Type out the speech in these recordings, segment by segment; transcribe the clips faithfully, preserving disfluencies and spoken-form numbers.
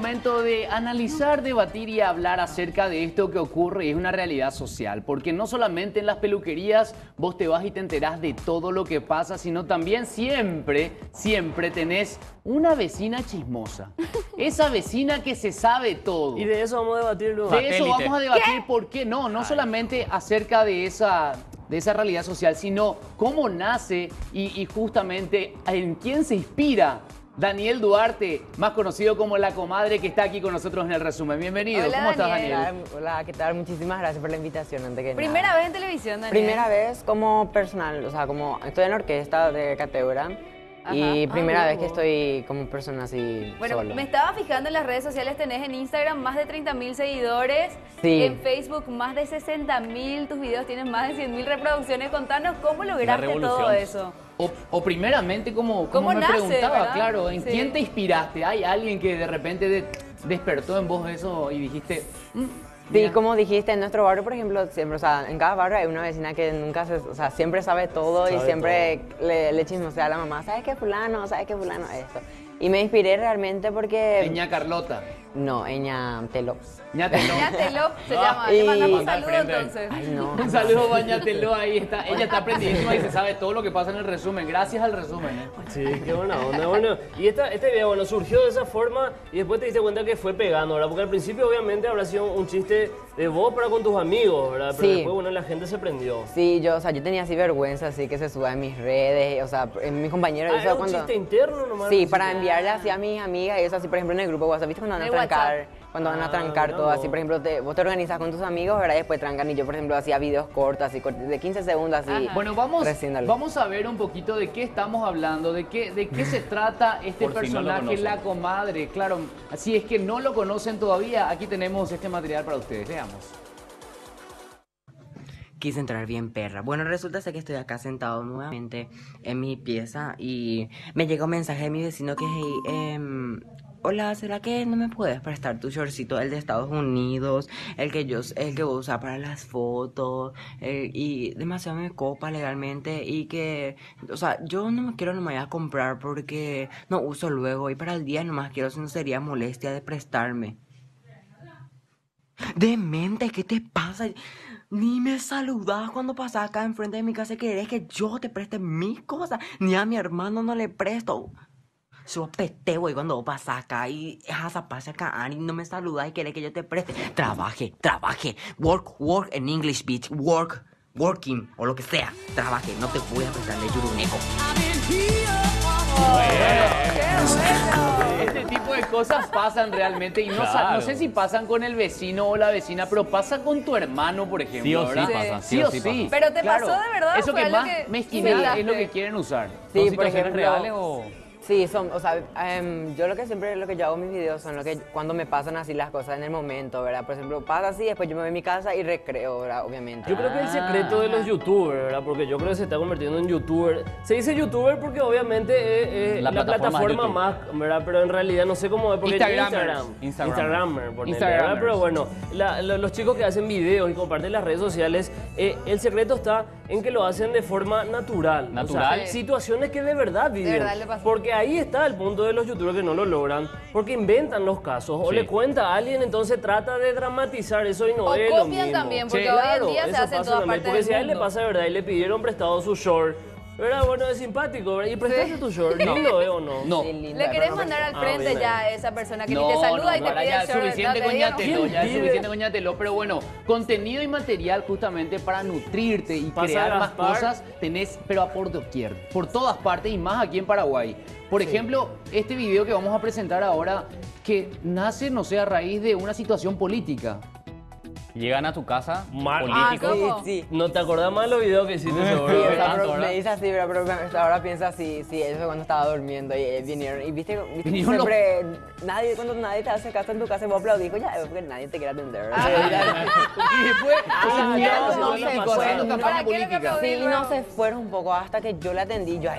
momento de analizar, debatir y hablar acerca de esto que ocurre y es una realidad social. Porque no solamente en las peluquerías vos te vas y te enterás de todo lo que pasa, sino también siempre, siempre tenés una vecina chismosa. Esa vecina que se sabe todo. Y de eso vamos a debatir luego. De eso vamos a debatir por qué no, no solamente acerca de esa, de esa realidad social, sino cómo nace y, y justamente en quién se inspira Daniel Duarte, más conocido como La Comadre, que está aquí con nosotros en el resumen. Bienvenido. Hola, ¿Cómo estás, Daniel? Daniel? Hola, ¿qué tal? Muchísimas gracias por la invitación, antes que Primera nada. vez en televisión, Daniel. Primera vez como personal, o sea, como estoy en orquesta de cátedra y Ajá. primera Ah, vez que wow. estoy como persona así Bueno, solo. me estaba fijando en las redes sociales, tenés en Instagram más de treinta mil seguidores, Sí. en Facebook más de sesenta mil, tus videos tienen más de cien mil reproducciones. Contanos cómo lograste revolución. todo eso. O, o primeramente, como, como ¿Cómo me nace, preguntaba, verdad? claro, ¿en Sí. quién te inspiraste? ¿Hay alguien que de repente de- despertó en vos eso y dijiste... "Mm, Sí, mira"? como dijiste, en nuestro barrio, por ejemplo, siempre, o sea, en cada barrio hay una vecina que nunca se, o sea, siempre sabe todo Sabe y siempre le, le chismosea a la mamá, ¿sabes qué fulano? ¿Sabes qué fulano? Esto. Y me inspiré realmente porque... Ña Carlota. No, ella Telo. Ñatelo. Ñatelo se llama. y- Le mandamos un Manda al saludo frente. entonces. Ay, no. Un saludo, Bañatelo, ahí está. Ella está aprendidísima y se sabe todo lo que pasa en el resumen. Gracias al resumen, ¿eh? Sí, qué buena onda. Bueno, y esta, esta idea, bueno, surgió de esa forma y después te diste cuenta que fue pegando, ¿verdad? Porque al principio obviamente habrá sido un chiste de vos para con tus amigos, ¿verdad? Pero Sí. después, bueno, la gente se prendió. Sí, yo, o sea, yo tenía así vergüenza, así que se suba en mis redes, o sea, en mis compañeros. Ah, eso ¿era un cuando... chiste interno nomás? Sí, ¿No? para enviarle así a mis amigas y eso así, por ejemplo, en el grupo WhatsApp, ¿viste cuando van a De trancar? WhatsApp. Cuando van a Ah, trancar mira todo así, vos. por ejemplo, te- vos te organizas con tus amigos, ¿verdad? Y después trancan y yo, por ejemplo, hacía videos cortos, así, cort- de quince segundos, así. Ajá. Bueno, vamos, Recién vamos a ver un poquito de qué estamos hablando, de qué, de qué se trata este Por si no lo personaje, conocen. La Comadre. Claro, si es que no lo conocen todavía, aquí tenemos este material para ustedes. Veamos. Quise entrar bien perra. Bueno, resulta ser que estoy acá sentado nuevamente en mi pieza y me llega un mensaje de mi vecino que, hey, em, hola, ¿será que no me puedes prestar tu shortcito, el de Estados Unidos, el que yo, el que voy a usar para las fotos, el- y demasiado me copa legalmente y que, o sea, yo no me quiero, no me voy a comprar porque no uso luego y para el día nomás quiero, si no sería molestia de prestarme. Demente, ¿qué te pasa? Ni me saludás cuando pasás acá enfrente de mi casa y querés que yo te preste mis cosas. Ni a mi hermano no le presto. Yo pete, güey, cuando vos pasás acá y esa pasa acá y no me saludás y querés que yo te preste. Trabaje, trabaje. Work, work en English, bitch. Work, working, o lo que sea. Trabaje, no te voy a prestarle yuruneco. Este tipo de cosas pasan realmente y no, sa- Claro. no sé si pasan con el vecino o la vecina, pero pasa con tu hermano, por ejemplo. Sí o sí ¿verdad? pasa, Sí o sí. pasa. Pero te pasó de verdad, Eso ¿fue que algo más que mezquindad inventaste? es lo que quieren usar. Sí, ¿Son por situaciones ejemplo, reales o...? Sí, son, o sea, em, yo lo que siempre, lo que yo hago en mis videos son lo que, cuando me pasan así las cosas en el momento, ¿verdad? Por ejemplo, pasa así, después yo me voy a mi casa y recreo, ¿verdad? Obviamente. Yo creo que el secreto de los youtubers, ¿verdad? Porque yo creo que se está convirtiendo en youtuber. Se dice youtuber porque obviamente es, es La la, plataforma plataforma, de YouTube. más, ¿verdad? Pero en realidad no sé cómo es porque Instagramers. Instagram. Instagram. Instagramer, ponele, Instagramers. ¿verdad? Pero bueno, la- lo- los chicos que hacen videos y comparten las redes sociales, eh, el secreto está en que lo hacen de forma natural. Natural. O sea, situaciones que de verdad viven. verdad le pasó. Porque ahí está el punto de los youtubers que no lo logran, porque inventan los casos o Sí. le cuenta a alguien, entonces trata de dramatizar eso y no O es lo copian mismo. también, porque Sí. hoy en Claro, día se eso hace en pasa todas también, partes porque del si a él le mundo. pasa de verdad y le pidieron prestado su short, ¿verdad? Bueno, es simpático, ¿verdad? Y prestaste tu short, ¿lindo eh, o no? No. Sí, lindo, Le querés pero- mandar al Ah, frente bien ya a ahí. esa persona que No, ni te saluda no, y te ahora pide ya el es short, suficiente ¿no? con Te digo, ñatelo, ¿Quién ya es pide? suficiente con ñatelo, pero bueno, contenido y material justamente para nutrirte y Pasa crear más Gaspar. cosas tenés, pero a por doquier, por todas partes y más aquí en Paraguay. Por ejemplo, este video que vamos a presentar ahora, que nace, no sé, a raíz de una situación política. Llegan a tu casa, Mal- políticos. Ah, ¿cómo? Sí, sí. ¿No te acordás más los videos que hiciste Sí, seguro? o sea, ¿verdad? pero ¿verdad? me dice así, pero, pero me- ahora piensa así, sí, eso fue cuando estaba durmiendo y eh, vinieron, y viste, viste que Vinieron los- siempre, nadie, cuando nadie te hace caso en tu casa, vos aplaudís, ya, es porque nadie te quiere atender. Ah, Y después, Ah, o sea, no, ya no, se no volvió se pasando fue. campaña ¿Para qué lo que política. aplaudí? Sí, y no se fueron un poco hasta que yo le atendí, yo, ay,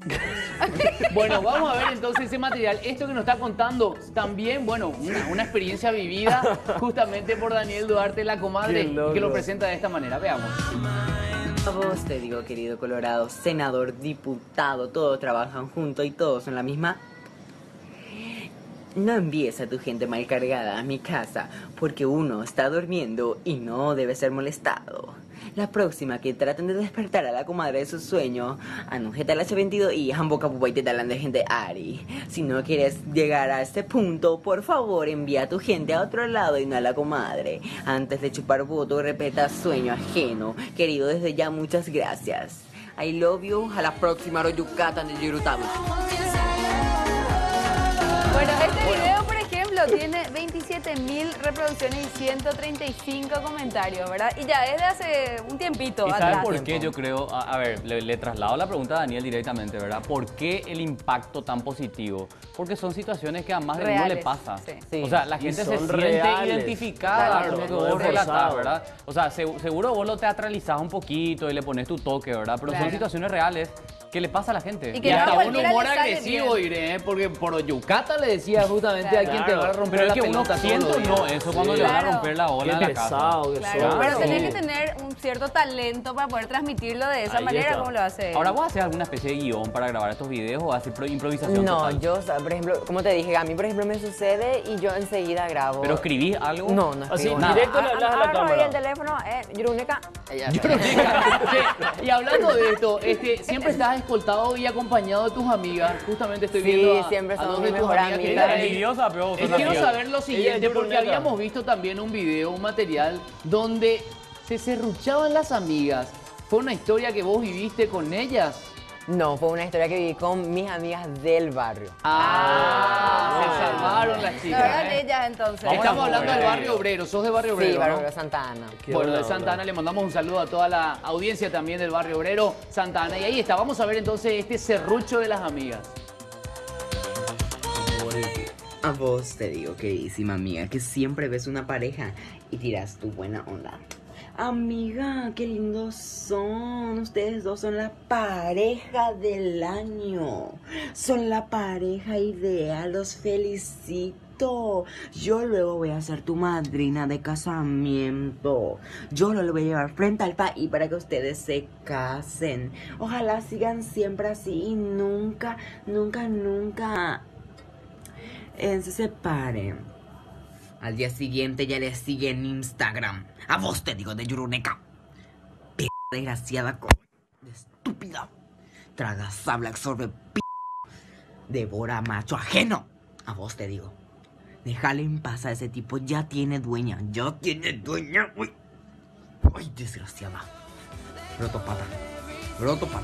Bueno, vamos a ver entonces ese material. Esto que nos está contando también, bueno, una, una experiencia vivida justamente por Daniel Duarte, La Comadre, Qué y loco. que lo presenta de esta manera. Veamos. A vos te digo, querido Colorado, senador, diputado, todos trabajan juntos y todos son la misma No envíes a tu gente mal cargada a mi casa porque uno está durmiendo y no debe ser molestado. La próxima que traten de despertar a la comadre de su sueño, anujeta la H veintidós y jamboca pupa y te talan de gente Ari. Si no quieres llegar a este punto, por favor envía a tu gente a otro lado y no a la comadre. Antes de chupar voto, respeta sueño ajeno. Querido, desde ya muchas gracias. I love you. A la próxima Royucatan de Yurutabu. Bueno, este video, por ejemplo, tiene veintisiete mil reproducciones y ciento treinta y cinco comentarios, ¿verdad? Y ya es de hace un tiempito ¿Y atrás. sabes por qué? Yo creo, a, a ver, le, le traslado la pregunta a Daniel directamente, ¿verdad? ¿Por qué el impacto tan positivo? Porque son situaciones que a más de uno le Reales, pasa. sí. Sí. O sea, la Y gente se son siente reales. identificada Claro, con lo que no vos es relatás, forzado. ¿verdad? O sea, se- seguro vos lo teatralizás un poquito y le pones tu toque, ¿verdad? Pero Claro. son situaciones reales que le pasa a la gente. Y que Y no a hasta un cualquiera humor le sale agresivo, bien. Irene, ¿eh? Porque por Yucata le decía justamente Claro. a quien te va a romper Pero es la que uno pelota siente todos o los no días. eso cuando Sí. le va a Claro. romper la Qué ola en la pesado casa. que Claro, son. pero Sí. tenés que tener un cierto talento para poder transmitirlo de esa Ahí manera está. como lo hace él. Ahora, ¿vos haces alguna especie de guión para grabar estos videos o haces pro- improvisación No, total? yo, o sea, por ejemplo, como te dije, a mí, por ejemplo, me sucede y yo enseguida grabo. ¿Pero escribís algo? No, no Así, escribo nada. nada. directo le hablas a la Agarro ahí cámara. el teléfono, eh, Yuruneca. Sí, y hablando de esto, este, siempre estás escoltado y acompañado de tus amigas. Justamente estoy Sí, viendo a, siempre a somos dos de mi tus mejor amigas que amiga. están ahí. Envidiosa, pero vos Eh, sos quiero amiga. saber lo siguiente, Ella es porque Yuruneca. habíamos visto también un video, un material, donde se serruchaban las amigas. ¿Fue una historia que vos viviste con ellas? No, fue una historia que viví con mis amigas del barrio. Ah, se salvaron las No chicas. eran ¿eh? ellas entonces. Vamos Estamos a hablando del mover. barrio obrero, sos de barrio obrero, Sí, ¿no? barrio de Santa Ana. Qué Bueno, de buena Santa onda. Ana le mandamos un saludo a toda la audiencia también del barrio obrero Santa Ana. Y ahí está, vamos a ver entonces este serrucho de las amigas. A vos te digo, queridísima amiga, que siempre ves una pareja y tiras tu buena onda. Amiga, qué lindos son. Ustedes dos son la pareja del año. Son la pareja ideal. Los felicito. Yo luego voy a ser tu madrina de casamiento. Yo lo voy a llevar frente al país para que ustedes se casen. Ojalá sigan siempre así y nunca, nunca, nunca eh, se separen. Al día siguiente ya le sigue en Instagram. A vos te digo de Yuruneca. P desgraciada, co de estúpida. Traga sable, absorbe p. Devora macho ajeno. A vos te digo. Déjale en paz a ese tipo. Ya tiene dueña. Ya tiene dueña. Uy. Ay, desgraciada. Roto pata. Roto pata.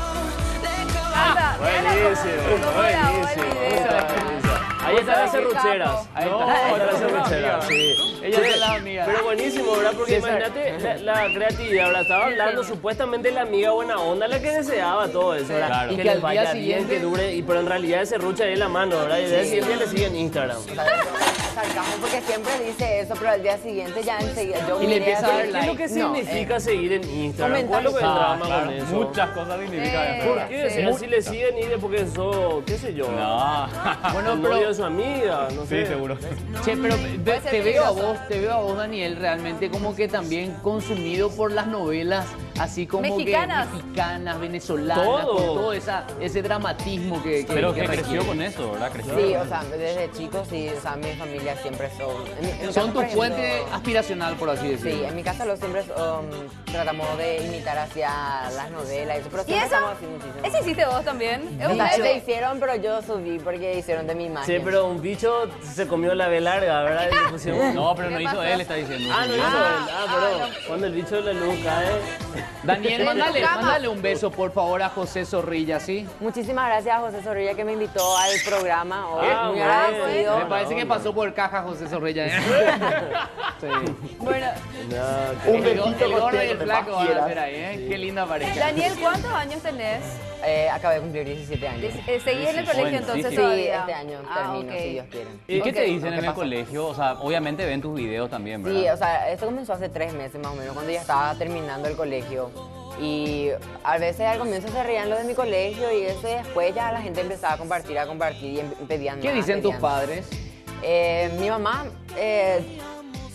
Anda, Buenísimo, ¿cómo grabó el buenísimo. video? Ahí están las Qué serrucheras. capo. Ahí No, está. ahí están las Ellas son serrucheras, amigas. sí. Ellas Che, son las amigas. Pero buenísimo, ¿verdad? Porque César. imagínate la, la creatividad, ¿verdad? Estaba hablando supuestamente la amiga buena onda, la que deseaba todo eso, ¿verdad? Claro. Y Que que les al día vaya bien, siguiente- que dure, y, pero en realidad ese rucha ahí en la mano, ¿verdad? Y al día siguiente le sigue en Instagram. O sea, yo- sarcasmo porque siempre dice eso, pero al día siguiente ya enseguida yo Y le miré empieza a así. dar ¿Qué es lo que No, significa eh, seguir en Instagram? ¿Cuál es lo que comentarios. el Ah, drama claro, con eso? muchas cosas significan Eh, eso. ¿Por qué? Sí. Si así le siguen y de porque eso, qué sé yo. No. Bueno, el pero novio de su amiga, no sé. Sí, seguro. Che, pero ve- Puede ser te veo a peligroso. vos, te veo a vos, Daniel, realmente como que también consumido por las novelas, así como Mexicanas. que mexicanas, venezolanas, Todo. con todo esa, ese dramatismo que, que Pero que que creció requiere. con eso, ¿verdad? Creció. Sí, o sea, desde chicos sí, o sea, mi familia siempre son... en mi- en mi Son casa, tu por fuente ejemplo, aspiracional, por así decirlo. Sí, en mi casa lo siempre um, tratamos de imitar hacia las novelas y eso, pero ¿Y siempre eso? estamos así muchísimo. ¿Eso hiciste vos también? Es O un sea, meme. le hicieron, pero yo subí porque hicieron de mi imagen. Sí, pero un bicho se comió la B larga, ¿verdad? Y le pusieron- No, pero no ¿Qué hizo pasó? él, está diciendo. Ah, no hizo Ah, él. Ah, ah, perdón. no. Cuando el bicho de la luz cae. Daniel, Sí, mándale, cama. mándale un beso, por favor, a José Zorrilla, ¿sí? Muchísimas gracias a José Zorrilla que me invitó al programa hoy. Ah, Muy bueno. agradecido. Me parece que pasó por caja José Zorrilla. ¿eh? Sí. Bueno, No, El, go- el gordo y el flaco van a hacer ahí, ¿eh? Qué linda pareja. Daniel, ¿cuántos años tenés? Eh, acabé de cumplir diecisiete años. Eh, ¿Seguís en el colegio entonces Sí, todavía? este año Ah, termino, ok. si Dios quiere. ¿Y qué te Ok. dicen en ¿Qué el pasa? colegio? O sea, obviamente ven tus videos también, ¿verdad? Sí, o sea, esto comenzó hace tres meses más o menos, cuando ya estaba terminando el colegio. Y a veces al comienzo se reían los de mi colegio y eso, y después ya la gente empezaba a compartir, a compartir y em- pedían ¿Qué más, dicen tus pedían. padres? Eh, mi mamá, eh,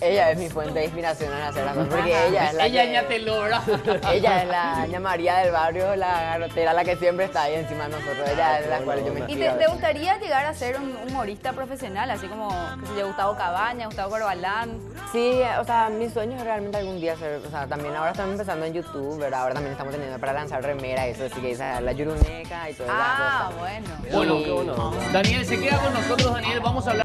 Ella es mi fuente de inspiración en hacer las cosas, porque ella es la Ella que- ya te logra. Ella es la ña María del barrio, la garrotera, la que siempre está ahí encima de nosotros. Ella es la cual yo me ¿Y inspiro te, a te veces. gustaría llegar a ser un humorista profesional, así como, qué sé yo, Gustavo Cabaña, Gustavo Corbalán? Sí, o sea, mi sueño es realmente algún día ser, o sea, también ahora estamos empezando en YouTube, ¿verdad? Ahora también estamos teniendo para lanzar remera, eso, así que esa, la yuruneca y toda esa Ah, cosa. bueno. Bueno, Qué buena onda. Daniel se queda con nosotros, Daniel. Vamos a hablar